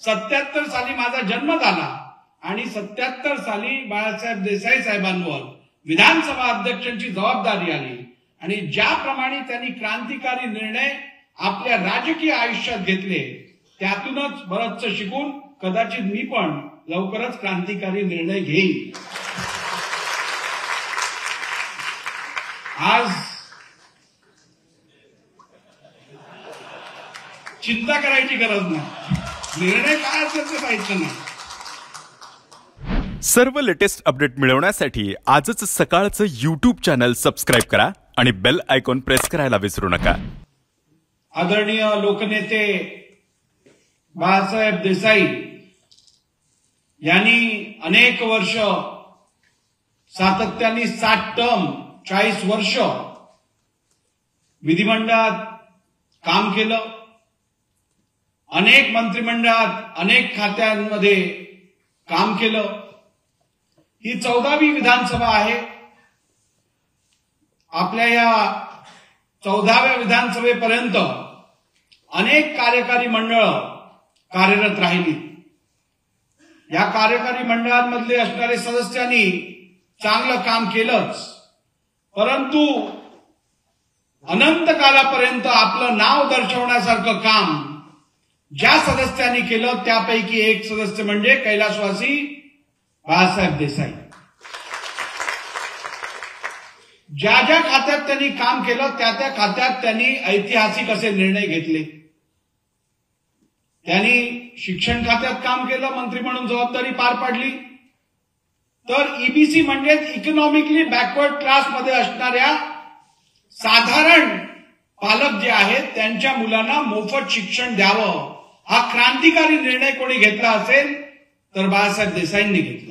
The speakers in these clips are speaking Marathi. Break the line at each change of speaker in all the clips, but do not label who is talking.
77 साली माझा जन्म झाला आणि 77 साली बाळासाहेब देसाई साहेबांवर विधानसभा अध्यक्षांची जबाबदारी आली आणि ज्याप्रमाणे त्यांनी क्रांतिकारी निर्णय आपल्या राजकीय आयुष्यात घेतले त्यातूनच बरंच शिकून कदाचित मी पण लवकरच क्रांतिकारी निर्णय घेईन। आज चिंता करायची गरज नाही, निर्णय काय असेल ते पाहिजे नाही।
सर्व लेटेस्ट अपडेट मिळवण्यासाठी आजच सकाळचं YouTube चॅनल सबस्क्राइब करा आणि बेल आयकॉन प्रेस करायला विसरू नका।
आदरणीय लोकनेते बाळासाहेब देसाई यांनी अनेक वर्ष सातत्याने 60 टर्म 40 वर्ष विधिमंडळात काम केलं, अनेक मंत्रिमंडळात अनेक खात्यांमध्ये काम केलं। ही 14वी विधानसभा आहे। आपल्या या 14व्या विधानसभेपर्यंत अनेक कार्यकारी मंडळ कार्यरत राहिली। या कार्यकारी मंडळांमधले असणारे सदस्यांनी चांगलं काम केलंच, परंतु अनंत कालापर्यंत आपलं नाव दर्शवण्यासारखं काम ज्या सदस्यांनी केलं त्यापैकी एक सदस्य म्हणजे कैलासवासी बाळासाहेब देसाई। ज्या ज्या खात्यात त्यांनी काम केलं त्या त्या खात्यात त्यांनी ऐतिहासिक असे निर्णय घेतले। त्यांनी शिक्षण खात्यात काम केलं, मंत्री म्हणून जबाबदारी पार पाडली, तर ईबीसी म्हणजेच इकॉनॉमिकली बॅकवर्ड क्लासमध्ये असणाऱ्या साधारण पालक जे आहेत त्यांच्या मुलांना मोफत शिक्षण द्यावं हा क्रांतिकारी निर्णय कोणी घेतला असेल तर बाळासाहेब देसाईंनी घेतला।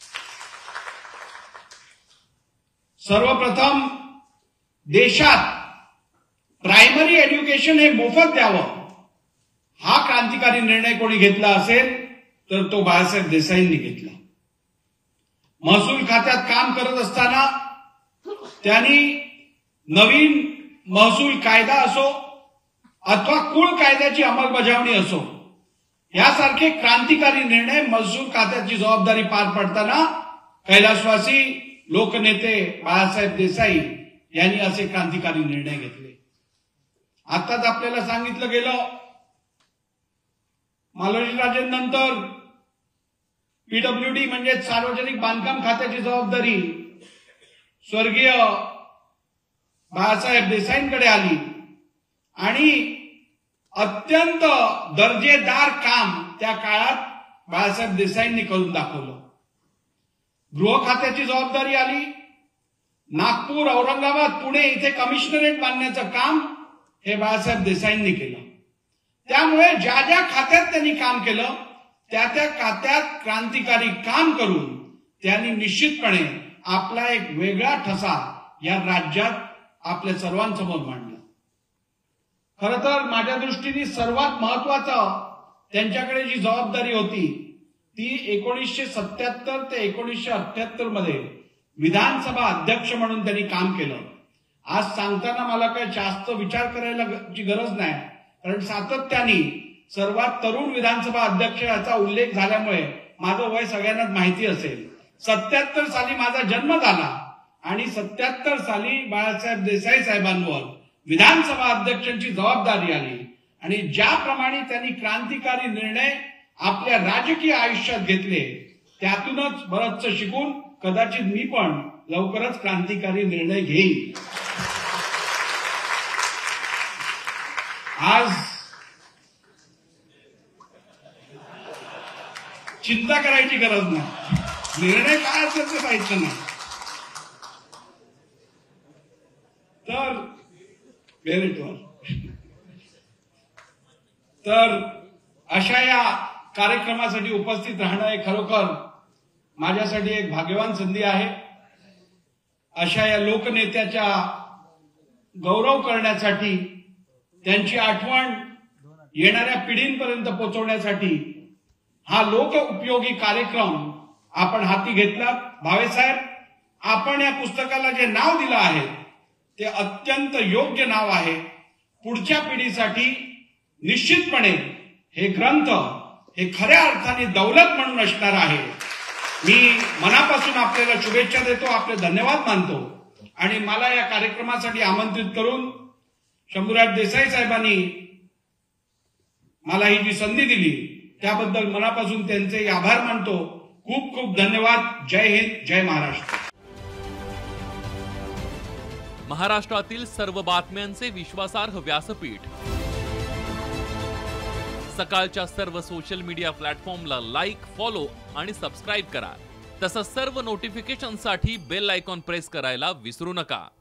सर्वप्रथम देशात प्रायमरी एज्युकेशन हे मोफत द्यावं हा क्रांतिकारी निर्णय कोणी घेतला असेल तर तो बाळासाहेब देसाईंनी घेतला। महसूल खात्यात काम करत असताना त्यांनी नवीन महसूल कायदा असो अथवा कुळ कायद्याची अंमलबजावणी असो यासारखे क्रांतिकारी निर्णय महसूल खात्याची जबाबदारी पार पाडताना कैलासवासी लोकनेते बाळासाहेब देसाई यांनी असे क्रांतिकारी निर्णय घेतले। आताच आपल्याला सांगितलं गेलं, मालोजी राजेंनंतर पीडब्ल्यूडी म्हणजे सार्वजनिक बांधकाम खात्याची जबाबदारी स्वर्गीय बाळासाहेब देसाईंकडे आली आणि अत्यंत दर्जेदार काम त्या काळात बाळासाहेब देसाईंनी करून दाखवलं। गृह खात्याची जबाबदारी आली, नागपूर, औरंगाबाद, पुणे इथे कमिशनरेट बांधण्याचं काम हे बाळासाहेब देसाईंनी केलं। त्यामुळे ज्या ज्या खात्यात त्यांनी काम केलं त्या त्या खात्यात क्रांतिकारी काम करून त्यांनी निश्चितपणे आपला एक वेगळा ठसा या राज्यात आपल्या सर्वांसमोर मांडला। खरं तर माझ्या दृष्टीने सर्वात महत्वाचं त्यांच्याकडे जी जबाबदारी होती ती 1977 ते 1978 मध्ये विधानसभा अध्यक्ष म्हणून त्यांनी काम केलं। आज सांगताना मला काही जास्त विचार करायला गरज नाही, कारण सातत्याने सर्वात तरुण विधानसभा अध्यक्ष याचा उल्लेख झाल्यामुळे माझं वय सगळ्यांनाच माहिती असेल। 77 साली माझा जन्म झाला आणि 77 साली बाळासाहेब देसाई साहेबांवर विधानसभा अध्यक्षांची जबाबदारी आली आणि ज्याप्रमाणे त्यांनी क्रांतिकारी निर्णय आपल्या राजकीय आयुष्यात घेतले त्यातूनच बरंच शिकून कदाचित मी पण लवकरच क्रांतिकारी निर्णय घेईन। आज चिंता करायची गरज नाही, निर्णय काय असेल ते पाहिजे नाही। तर तर अशा या कार्यक्रमासाठी उपस्थित राहणं हे खरोखर माझ्यासाठी एक भाग्यवान संधी आहे। अशा या लोकनेत्याच्या गौरव करण्यासाठी, त्यांची आठवण येणाऱ्या पिढींपर्यंत पोहोचवण्यासाठी हा लोक उपयोगी कार्यक्रम आपण हाती घेतला। भावेसाहेब, आपण या पुस्तकाला जे नाव दिलं आहे ते अत्यंत योग्य नाव आहे। पुढच्या पिढीसाठी निश्चितपणे हे ग्रंथ हे खऱ्या अर्थाने दौलत म्हणून असणार आहे. मी मनापासून आपल्याला शुभेच्छा देतो, आपले धन्यवाद मानतो. आणि मला या कार्यक्रमासाठी आमंत्रित करून शंभूराज देसाई साहेबांनी मला ही जी संधी दिली त्याबद्दल मनापासून त्यांचे आभार मानतो. खूप खूप धन्यवाद. जय हिंद, जय महाराष्ट्र.
महाराष्ट्रातील सर्व बातम्यांचे विश्वासार्ह व्यासपीठ. सकाळच्या सर्व सोशल मीडिया प्लॅटफॉर्मला लाईक, फॉलो आणि सबस्क्राईब करा. तसंच सर्व नोटिफिकेशनसाठी बेल आयकॉन प्रेस करायला विसरू नका.